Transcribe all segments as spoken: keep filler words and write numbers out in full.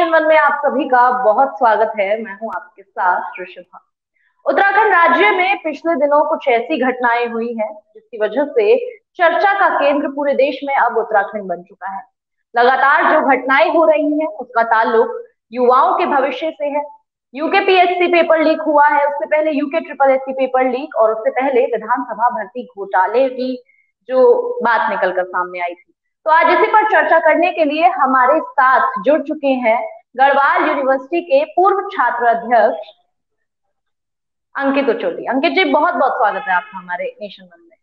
Nation one में आप सभी का बहुत स्वागत है। मैं हूं आपके साथ ऋषभा। उत्तराखंड राज्य में पिछले दिनों कुछ ऐसी घटनाएं हुई हैं जिसकी वजह से चर्चा का केंद्र पूरे देश में अब उत्तराखंड बन चुका है। लगातार जो घटनाएं हो रही हैं उसका ताल्लुक युवाओं के भविष्य से है। यूके पीएससी पेपर लीक हुआ है, उससे पहले UK triple SC paper leak और उससे पहले विधानसभा भर्ती घोटाले की जो बात निकलकर सामने आई थी। तो आज इसी पर चर्चा करने के लिए हमारे साथ जुड़ चुके हैं गढ़वाल यूनिवर्सिटी के पूर्व छात्र अध्यक्ष अंकित उचोली। अंकित जी, बहुत बहुत स्वागत है आपका हमारे नेशन वन में।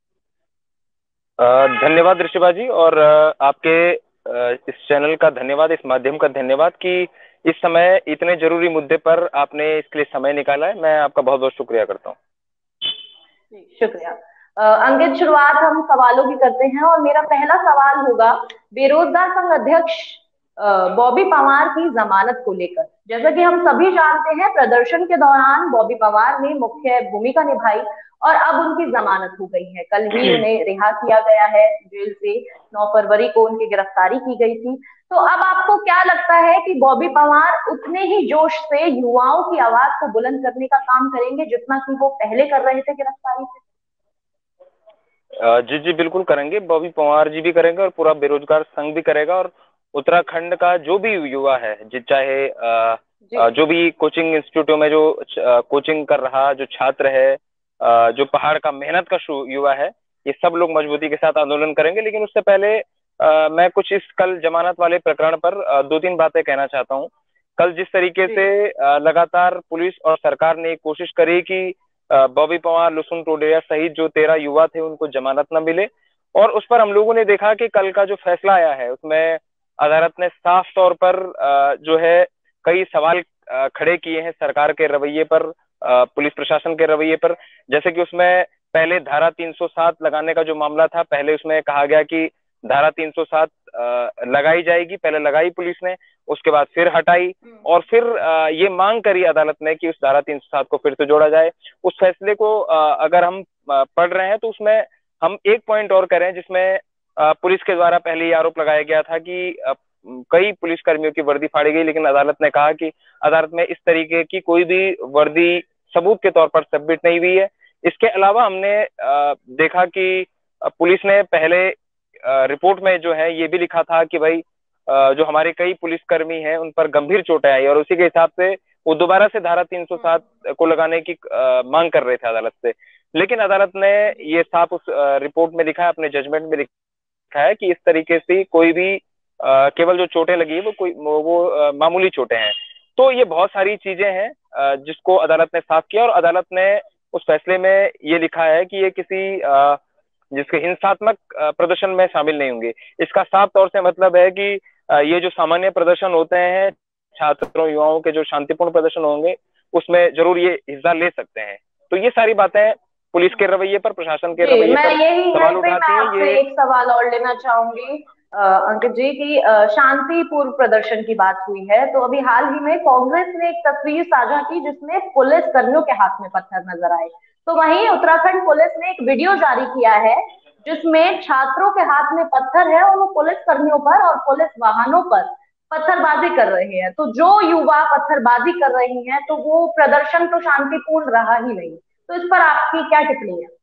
धन्यवाद ऋषभा जी, और आपके इस चैनल का धन्यवाद, इस माध्यम का धन्यवाद कि इस समय इतने जरूरी मुद्दे पर आपने इसके लिए समय निकाला है। मैं आपका बहुत बहुत शुक्रिया करता हूँ। शुक्रिया। अंकित, शुरुआत हम सवालों की करते हैं और मेरा पहला सवाल होगा बेरोजगार संघ अध्यक्ष बॉबी पवार की जमानत को लेकर। जैसा कि हम सभी जानते हैं, प्रदर्शन के दौरान बॉबी पवार ने मुख्य भूमिका निभाई और अब उनकी जमानत हो गई है। कल ही उन्हें रिहा किया गया है जेल से। नौ फरवरी को उनकी गिरफ्तारी की गई थी। तो अब आपको क्या लगता है कि बॉबी पवार उतने ही जोश से युवाओं की आवाज को बुलंद करने का काम करेंगे जितना कि वो पहले कर रहे थे गिरफ्तारी से? जी जी बिल्कुल करेंगे। बॉबी पवार जी भी करेंगे और पूरा बेरोजगार संघ भी करेगा, और उत्तराखंड का जो भी युवा है, चाहे जो भी कोचिंग इंस्टीट्यूटों में जो कोचिंग कर रहा, जो छात्र है, जो पहाड़ का मेहनत का युवा है, ये सब लोग मजबूती के साथ आंदोलन करेंगे। लेकिन उससे पहले आ, मैं कुछ इस कल जमानत वाले प्रकरण पर आ, दो तीन बातें कहना चाहता हूँ। कल जिस तरीके से आ, लगातार पुलिस और सरकार ने कोशिश करी कि बॉबी पवार, लुसुन टोडेया सहित जो तेरह युवा थे उनको जमानत न मिले, और उस पर हम लोगों ने देखा कि कल का जो फैसला आया है उसमें अदालत ने साफ तौर पर जो है कई सवाल खड़े किए हैं सरकार के रवैये पर, पुलिस प्रशासन के रवैये पर। जैसे कि उसमें पहले धारा तीन सौ सात लगाने का जो मामला था, पहले उसमें कहा गया कि धारा तीन सौ सात लगाई जाएगी, पहले लगाई पुलिस ने, उसके बाद फिर हटाई, और फिर ये मांग करी अदालत ने कि उस धारा तीन सौ सात को फिर से जोड़ा जाए। उस फैसले को अगर हम पढ़ रहे हैं तो उसमें हम एक पॉइंट और करें जिसमें पुलिस के द्वारा पहले ये आरोप लगाया गया था कि कई पुलिस कर्मियों की वर्दी फाड़ी गई, लेकिन अदालत ने कहा कि अदालत में इस तरीके की कोई भी वर्दी सबूत के तौर पर सबमिट नहीं हुई है। इसके अलावा हमने देखा कि पुलिस ने पहले रिपोर्ट में जो है ये भी लिखा था कि भाई जो हमारे कई पुलिसकर्मी हैं उन पर गंभीर चोटें आई, और उसी के हिसाब से वो दोबारा से धारा तीन सौ सात को लगाने की मांग कर रहे थे अदालत से। लेकिन अदालत ने ये साफ उस रिपोर्ट में लिखा है, अपने जजमेंट में लिखा है कि इस तरीके से कोई भी केवल जो चोटें लगी वो कोई वो मामूली चोटें हैं। तो ये बहुत सारी चीजें हैं जिसको अदालत ने साफ किया, और अदालत ने उस फैसले में ये लिखा है कि ये किसी जिसके हिंसात्मक प्रदर्शन में शामिल नहीं होंगे। इसका साफ तौर से मतलब है कि ये जो सामान्य प्रदर्शन होते हैं, छात्रों युवाओं के जो शांतिपूर्ण प्रदर्शन होंगे उसमें जरूर ये हिस्सा ले सकते हैं। तो ये सारी बातें पुलिस के रवैये पर, प्रशासन के रवैये पर सवाल उठाती हैं। ये एक सवाल और लेना चाहूंगी अंकित जी की शांतिपूर्ण प्रदर्शन की बात हुई है, तो अभी हाल ही में कांग्रेस ने एक तस्वीर साझा की जिसमें पुलिस कर्मियों के हाथ में पत्थर नजर आए। तो वहीं उत्तराखंड पुलिस ने एक वीडियो जारी किया है जिसमें छात्रों के हाथ में पत्थर है और वो पुलिस कर्मियों पर और पुलिस वाहनों पर पत्थरबाजी कर रहे हैं। तो जो युवा पत्थरबाजी कर रहे हैं तो वो प्रदर्शन तो शांतिपूर्ण रहा ही नहीं। तो इस पर आपकी क्या टिप्पणी है?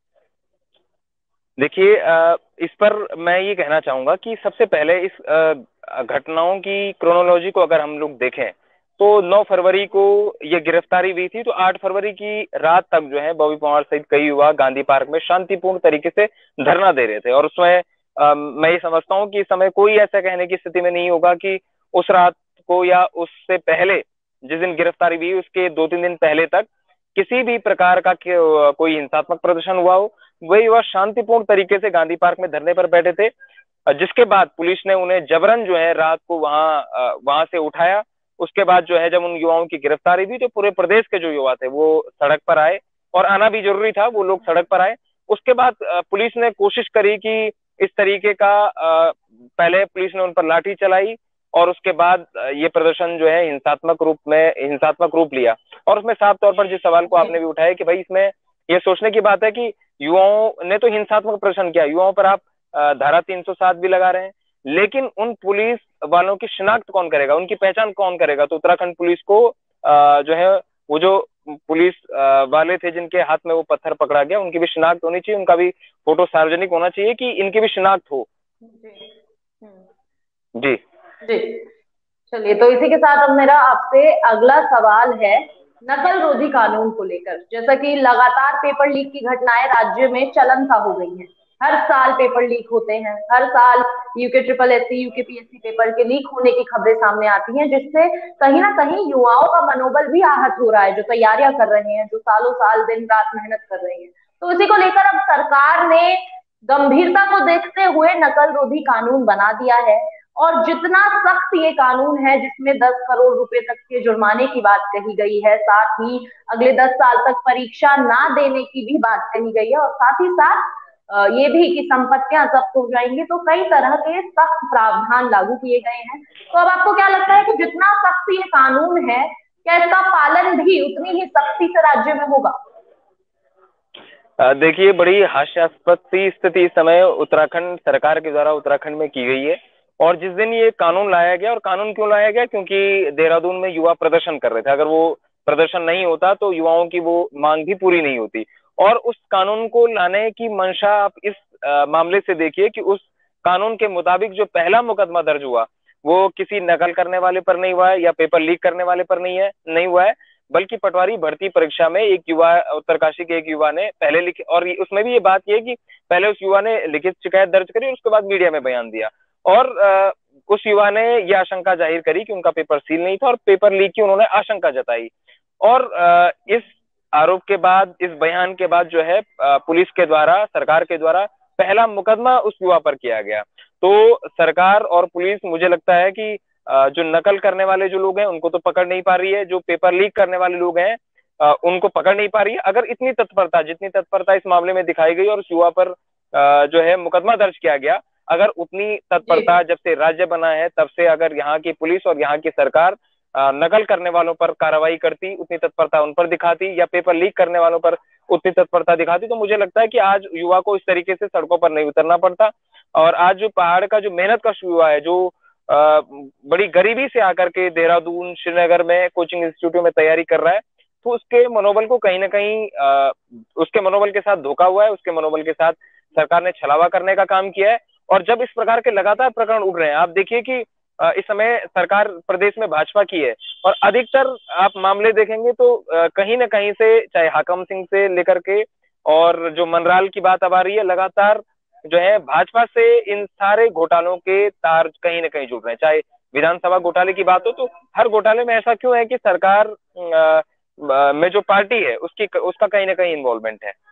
देखिए, इस पर मैं ये कहना चाहूंगा कि सबसे पहले इस घटनाओं की क्रोनोलॉजी को अगर हम लोग देखें तो नौ फरवरी को ये गिरफ्तारी हुई थी, तो आठ फरवरी की रात तक जो है बॉबी पवार सहित कई युवा गांधी पार्क में शांतिपूर्ण तरीके से धरना दे रहे थे। और उसमें आ, मैं ये समझता हूँ कि इस समय कोई ऐसा कहने की स्थिति में नहीं होगा कि उस रात को या उससे पहले जिस दिन गिरफ्तारी हुई उसके दो तीन दिन पहले तक किसी भी प्रकार का कोई हिंसात्मक प्रदर्शन हुआ हो। वही युवा शांतिपूर्ण तरीके से गांधी पार्क में धरने पर बैठे थे, जिसके बाद पुलिस ने उन्हें जबरन जो है रात को वहां वहां से उठाया। उसके बाद जो है जब उन युवाओं की गिरफ्तारी हुई तो पूरे प्रदेश के जो युवा थे वो सड़क पर आए, और आना भी जरूरी था, वो लोग सड़क पर आए। उसके बाद पुलिस ने कोशिश करी कि इस तरीके का, पहले पुलिस ने उन पर लाठी चलाई और उसके बाद ये प्रदर्शन जो है हिंसात्मक रूप में हिंसात्मक रूप लिया। और उसमें साफ तौर पर जिस सवाल को आपने भी उठाया कि भाई इसमें ये सोचने की बात है कि युवाओं ने तो हिंसात्मक प्रदर्शन किया, युवाओं पर आप धारा तीन सौ सात भी लगा रहे हैं, लेकिन उन पुलिस वालों की शिनाख्त कौन करेगा, उनकी पहचान कौन करेगा। तो उत्तराखंड पुलिस को जो है वो जो पुलिस वाले थे जिनके हाथ में वो पत्थर पकड़ा गया, उनकी भी शिनाख्त होनी चाहिए, उनका भी फोटो सार्वजनिक होना चाहिए कि इनकी भी शिनाख्त हो। जी जी चलिए, तो इसी के साथ अब मेरा आपसे अगला सवाल है नकल रोधी कानून को लेकर। जैसा कि लगातार पेपर लीक की घटनाएं राज्य में चलन सा हो गई हैं, हर साल पेपर लीक होते हैं, हर साल यूके ट्रिपल एस सी यूके पीएससी पेपर के लीक होने की खबरें सामने आती हैं, जिससे कहीं ना कहीं युवाओं का मनोबल भी आहत हो रहा है, जो तैयारियां कर रहे हैं, जो सालों साल दिन रात मेहनत कर रहे हैं। तो इसी को लेकर अब सरकार ने गंभीरता को देखते हुए नकल रोधी कानून बना दिया है, और जितना सख्त ये कानून है, जिसमें दस करोड़ रुपए तक के जुर्माने की बात कही गई है, साथ ही अगले दस साल तक परीक्षा ना देने की भी बात कही गई है, और साथ ही साथ ये भी कि संपत्तियां जब्त हो जाएंगी, तो कई तरह के सख्त प्रावधान लागू किए गए हैं। तो अब आपको क्या लगता है कि जितना सख्त ये कानून है, क्या इसका पालन भी उतनी ही सख्ती से राज्य में होगा? देखिए, बड़ी हास्यास्पद सी स्थिति इस समय उत्तराखंड सरकार के द्वारा उत्तराखंड में की गई है। और जिस दिन ये कानून लाया गया, और कानून क्यों लाया गया, क्योंकि देहरादून में युवा प्रदर्शन कर रहे थे, अगर वो प्रदर्शन नहीं होता तो युवाओं की वो मांग भी पूरी नहीं होती। और उस कानून को लाने की मंशा आप इस आ, मामले से देखिए कि उस कानून के मुताबिक जो पहला मुकदमा दर्ज हुआ वो किसी नकल करने वाले पर नहीं हुआ है या पेपर लीक करने वाले पर नहीं है नहीं हुआ है, बल्कि पटवारी भर्ती परीक्षा में एक युवा, उत्तरकाशी के एक युवा ने पहले लिखी, और उसमें भी ये बात ये कि पहले उस युवा ने लिखित शिकायत दर्ज करी और उसके बाद मीडिया में बयान दिया। और आ, उस युवा ने यह आशंका जाहिर करी कि उनका पेपर सील नहीं था और पेपर लीक की उन्होंने आशंका जताई। और आ, इस आरोप के बाद, इस बयान के बाद जो है आ, पुलिस के द्वारा, सरकार के द्वारा पहला मुकदमा उस युवा पर किया गया। तो सरकार और पुलिस, मुझे लगता है कि जो नकल करने वाले जो लोग हैं उनको तो पकड़ नहीं पा रही है, जो पेपर लीक करने वाले लोग हैं उनको पकड़ नहीं पा रही है। अगर इतनी तत्परता, जितनी तत्परता इस मामले में दिखाई गई और उस युवा पर जो है मुकदमा दर्ज किया गया, अगर उतनी तत्परता जब से राज्य बना है तब से अगर यहाँ की पुलिस और यहाँ की सरकार नकल करने वालों पर कार्रवाई करती, उतनी तत्परता उन पर दिखाती, या पेपर लीक करने वालों पर उतनी तत्परता दिखाती, तो मुझे लगता है कि आज युवा को इस तरीके से सड़कों पर नहीं उतरना पड़ता। और आज जो पहाड़ का जो मेहनत का युवा है, जो आ, बड़ी गरीबी से आकर के देहरादून, श्रीनगर में कोचिंग इंस्टीट्यूट में तैयारी कर रहा है, तो उसके मनोबल को कहीं ना कहीं आ, उसके मनोबल के साथ धोखा हुआ है, उसके मनोबल के साथ सरकार ने छलावा करने का काम किया है। और जब इस प्रकार के लगातार प्रकरण उठ रहे हैं, आप देखिए कि इस समय सरकार प्रदेश में भाजपा की है, और अधिकतर आप मामले देखेंगे तो कहीं ना कहीं से, चाहे हाकम सिंह से लेकर के और जो मनराल की बात अब आ रही है, लगातार जो है भाजपा से इन सारे घोटालों के तार कहीं ना कहीं जुड़ रहे हैं। चाहे विधानसभा घोटाले की बात हो, तो हर घोटाले में ऐसा क्यों है कि सरकार में जो पार्टी है उसकी उसका कहीं ना कहीं इन्वॉल्वमेंट है।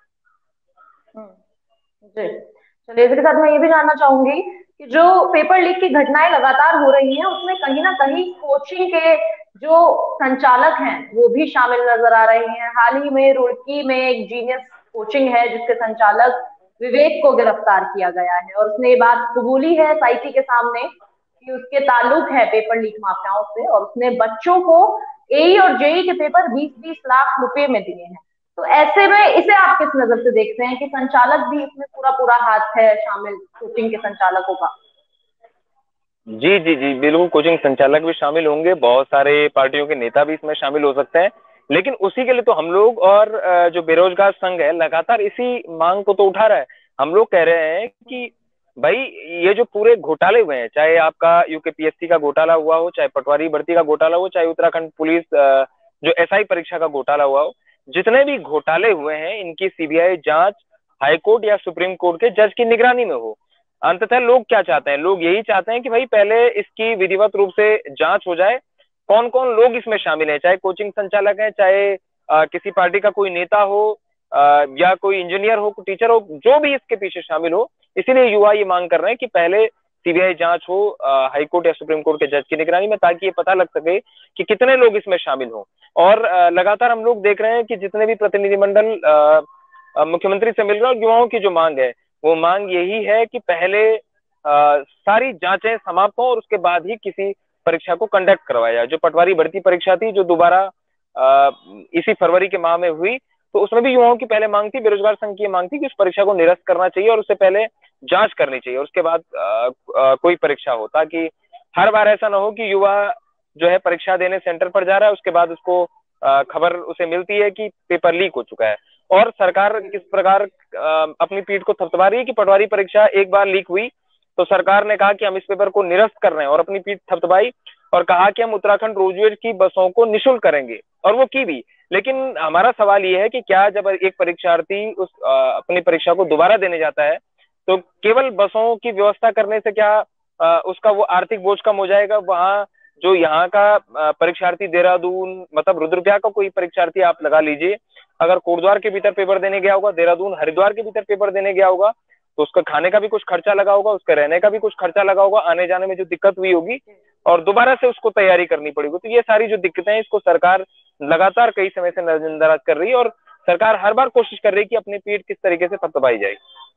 जी चलिए, इसके साथ मैं ये भी जानना चाहूंगी कि जो पेपर लीक की घटनाएं लगातार हो रही हैं, उसमें कहीं ना कहीं कोचिंग के जो संचालक हैं वो भी शामिल नजर आ रहे हैं। हाल ही में रुड़की में एक जीनियस कोचिंग है जिसके संचालक विवेक को गिरफ्तार किया गया है, और उसने ये बात कबूली है साइटी के सामने कि उसके ताल्लुक है पेपर लीक माफियाओं से, और उसने बच्चों को एई और जेई के पेपर बीस बीस लाख रुपए में दिए हैं। तो ऐसे में इसे आप किस नजर से देखते हैं कि संचालक भी इसमें पूरा पूरा हाथ है शामिल, कोचिंग के संचालकों का? जी जी जी बिल्कुल, कोचिंग संचालक भी शामिल होंगे, बहुत सारे पार्टियों के नेता भी इसमें शामिल हो सकते हैं, लेकिन उसी के लिए तो हम लोग और जो बेरोजगार संघ है लगातार इसी मांग को तो उठा रहा है। हम लोग कह रहे हैं कि भाई ये जो पूरे घोटाले हुए हैं, चाहे आपका यूकेपीएससी का घोटाला हुआ हो, चाहे पटवारी भर्ती का घोटाला हो, चाहे उत्तराखंड पुलिस जो एसआई परीक्षा का घोटाला हुआ हो, जितने भी घोटाले हुए हैं इनकी सीबीआई जांच हाईकोर्ट या सुप्रीम कोर्ट के जज की निगरानी में हो। अंततः लोग क्या चाहते हैं? लोग यही चाहते हैं कि भाई पहले इसकी विधिवत रूप से जांच हो जाए, कौन कौन लोग इसमें शामिल हैं, चाहे कोचिंग संचालक है, चाहे आ, किसी पार्टी का कोई नेता हो, आ, या कोई इंजीनियर हो, कोई टीचर हो, जो भी इसके पीछे शामिल हो। इसीलिए युवा ये मांग कर रहे हैं कि पहले सीबीआई जांच हो हाईकोर्ट या सुप्रीम कोर्ट के जज की निगरानी में, ताकि ये पता लग सके कि कितने लोग इसमें शामिल हो। और आ, लगातार हम लोग देख रहे हैं कि जितने भी प्रतिनिधिमंडल मुख्यमंत्री से मिल रहे हैं, युवाओं की जो मांग है वो मांग यही है कि पहले आ, सारी जांचें समाप्त हो और उसके बाद ही किसी परीक्षा को कंडक्ट करवाया जाए। जो पटवारी भर्ती परीक्षा थी, जो दोबारा इसी फरवरी के माह में हुई, तो उसमें भी युवाओं की पहले मांग थी, बेरोजगार संघ की मांग थी कि उस परीक्षा को निरस्त करना चाहिए और उससे पहले जांच करनी चाहिए और उसके बाद आ, आ, कोई परीक्षा हो, ताकि हर बार ऐसा ना हो कि युवा जो है परीक्षा देने सेंटर पर जा रहा है, उसके बाद उसको खबर उसे मिलती है कि पेपर लीक हो चुका है। और सरकार किस प्रकार अपनी पीठ को थपथपा रही है कि पटवारी परीक्षा एक बार लीक हुई तो सरकार ने कहा कि हम इस पेपर को निरस्त कर रहे हैं, और अपनी पीठ थपथपाई और कहा कि हम उत्तराखंड रोडवेज की बसों को निःशुल्क करेंगे, और वो की भी। लेकिन हमारा सवाल ये है कि क्या जब एक परीक्षार्थी उस आ, अपनी परीक्षा को दोबारा देने जाता है तो केवल बसों की व्यवस्था करने से क्या आ, उसका वो आर्थिक बोझ कम हो जाएगा? वहां जो यहाँ का परीक्षार्थी देहरादून, मतलब रुद्रप्रयाग का कोई परीक्षार्थी आप लगा लीजिए, अगर कोटद्वार के भीतर पेपर देने गया होगा, देहरादून हरिद्वार के भीतर पेपर देने गया होगा, तो उसका खाने का भी कुछ खर्चा लगा होगा, उसका रहने का भी कुछ खर्चा लगा होगा, आने जाने में जो दिक्कत हुई होगी, और दोबारा से उसको तैयारी करनी पड़ेगी। तो ये सारी जो दिक्कतें हैं, इसको सरकार लगातार कई समय से नजरअंदाज कर रही है, और सरकार हर बार कोशिश कर रही है कि अपनी पीठ किस तरीके से थपथपाई जाए।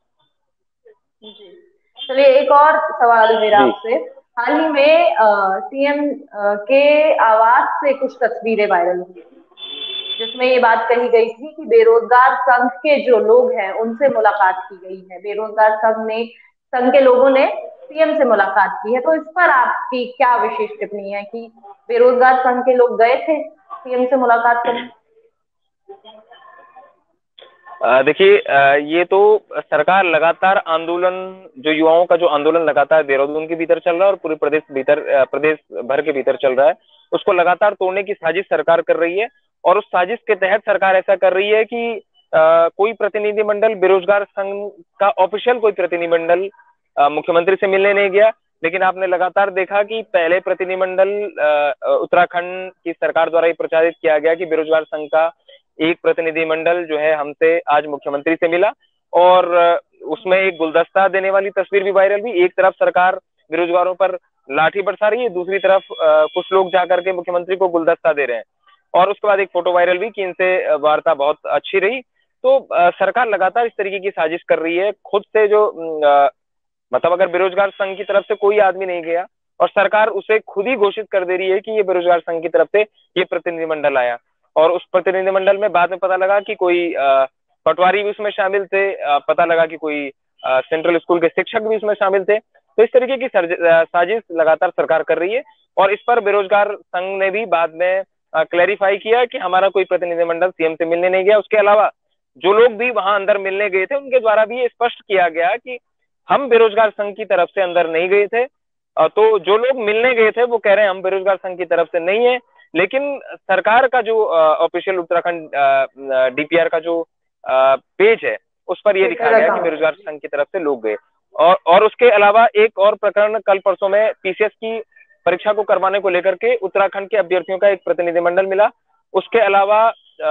चलिए, एक और सवाल मेरा आपसे। हाल ही में सीएम के आवास से कुछ तस्वीरें वायरल हुई जिसमें ये बात कही गई थी कि बेरोजगार संघ के जो लोग हैं उनसे मुलाकात की गई है। बेरोजगार संघ ने संघ के लोगों ने सीएम से मुलाकात की है, तो इस पर आपकी क्या विशेष टिप्पणी है कि बेरोजगार संघ के लोग गए थे सीएम से मुलाकात करने? देखिए, ये तो सरकार लगातार आंदोलन, जो युवाओं का जो आंदोलन लगातार देहरादून के भीतर चल रहा है और पूरे प्रदेश भीतर प्रदेश भर के भीतर चल रहा है, उसको लगातार तोड़ने की साजिश सरकार कर रही है। और उस साजिश के तहत सरकार ऐसा कर रही है कि आ, कोई प्रतिनिधिमंडल, बेरोजगार संघ का ऑफिशियल कोई प्रतिनिधिमंडल मुख्यमंत्री से मिलने नहीं गया। लेकिन आपने लगातार देखा कि पहले प्रतिनिधिमंडल उत्तराखंड की सरकार द्वारा ही प्रचारित किया गया कि बेरोजगार संघ का एक प्रतिनिधिमंडल जो है हमसे आज मुख्यमंत्री से मिला, और उसमें एक गुलदस्ता देने वाली तस्वीर भी वायरल हुई। एक तरफ सरकार बेरोजगारों पर लाठी बरसा रही है, दूसरी तरफ कुछ लोग जाकर के मुख्यमंत्री को गुलदस्ता दे रहे हैं, और उसके बाद एक फोटो वायरल हुई कि इनसे वार्ता बहुत अच्छी रही। तो सरकार लगातार इस तरीके की साजिश कर रही है खुद से, जो मतलब अगर बेरोजगार संघ की तरफ से कोई आदमी नहीं गया और सरकार उसे खुद ही घोषित कर दे रही है कि ये बेरोजगार संघ की तरफ से ये प्रतिनिधिमंडल आया, और उस प्रतिनिधिमंडल में बाद में पता लगा कि कोई पटवारी भी उसमें शामिल थे, पता लगा कि कोई सेंट्रल स्कूल के शिक्षक भी उसमें शामिल थे। तो इस तरीके की साजिश लगातार सरकार कर रही है, और इस पर बेरोजगार संघ ने भी बाद में क्लैरिफाई किया कि हमारा कोई प्रतिनिधिमंडल सीएम से मिलने नहीं गया। उसके अलावा जो लोग भी वहां अंदर मिलने गए थे उनके द्वारा भी ये स्पष्ट किया गया कि हम बेरोजगार संघ की तरफ से अंदर नहीं गए थे। तो जो लोग मिलने गए थे वो कह रहे हैं हम बेरोजगार संघ की तरफ से नहीं है, लेकिन सरकार का जो ऑफिशियल उत्तराखंड डीपीआर का जो पेज है उस पर यह लिखा गया कि बेरोजगार संघ की तरफ से लोग गए। और और उसके अलावा एक और प्रकरण कल परसों में पीसीएस की परीक्षा को करवाने को लेकर के उत्तराखंड के अभ्यर्थियों का एक प्रतिनिधिमंडल मिला। उसके अलावा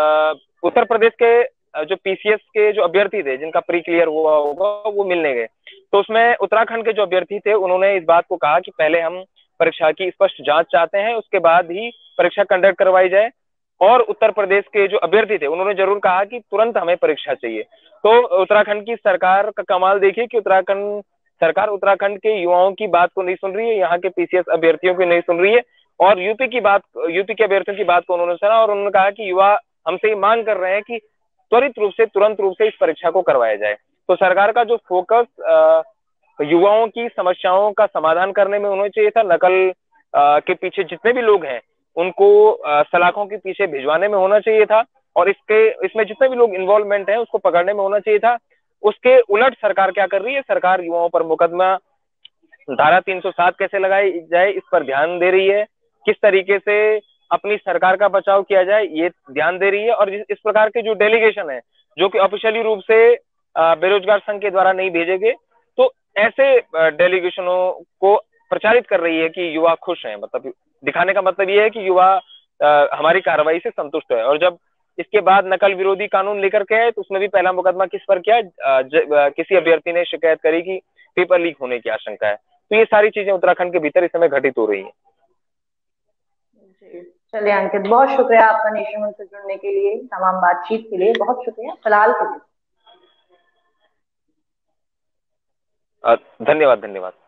उत्तर प्रदेश के जो पीसीएस के जो अभ्यर्थी थे जिनका प्री क्लियर हुआ होगा वो मिलने गए। तो उसमें उत्तराखंड के जो अभ्यर्थी थे उन्होंने इस बात को कहा कि पहले हम परीक्षा की स्पष्ट जांच चाहते हैं, उसके बाद ही परीक्षा कंडक्ट करवाई जाए। और उत्तर प्रदेश के जो अभ्यर्थी थे उन्होंने जरूर कहा कि तुरंत हमें परीक्षा चाहिए। तो उत्तराखंड की सरकार का कमाल देखिए कि उत्तराखंड सरकार उत्तराखंड के युवाओं की बात को नहीं सुन रही है, यहाँ के पीसीएस अभ्यर्थियों की नहीं सुन रही है, और यूपी की बात यूपी के अभ्यर्थियों की बात को उन्होंने सुना, और उन्होंने कहा कि युवा हमसे ये मांग कर रहे हैं कि त्वरित रूप से तुरंत रूप से इस परीक्षा को करवाया जाए। तो सरकार का जो फोकस युवाओं की समस्याओं का समाधान करने में होना चाहिए था, नकल आ, के पीछे जितने भी लोग हैं उनको आ, सलाखों के पीछे भिजवाने में होना चाहिए था, और इसके इसमें जितने भी लोग इन्वॉल्वमेंट हैं उसको पकड़ने में होना चाहिए था। उसके उलट सरकार क्या कर रही है? सरकार युवाओं पर मुकदमा धारा तीन सौ सात कैसे लगाई जाए इस पर ध्यान दे रही है, किस तरीके से अपनी सरकार का बचाव किया जाए ये ध्यान दे रही है। और इस प्रकार के जो डेलीगेशन है जो कि ऑफिशियली रूप से बेरोजगार संघ के द्वारा नहीं भेजे गए, तो ऐसे डेलीगेशनों को प्रचारित कर रही है कि युवा खुश हैं। मतलब दिखाने का मतलब ये है कि युवा हमारी कार्रवाई से संतुष्ट है। और जब इसके बाद नकल विरोधी कानून लेकर के आए तो उसमें भी पहला मुकदमा किस पर किया? किसी अभ्यर्थी ने शिकायत करी कि पेपर लीक होने की आशंका है। तो ये सारी चीजें उत्तराखंड के भीतर इस समय घटित हो रही है। चलिए अंकित, बहुत शुक्रिया आपका नेशन से जुड़ने के लिए, तमाम बातचीत के लिए बहुत शुक्रिया। फिलहाल के लिए धन्यवाद धन्यवाद।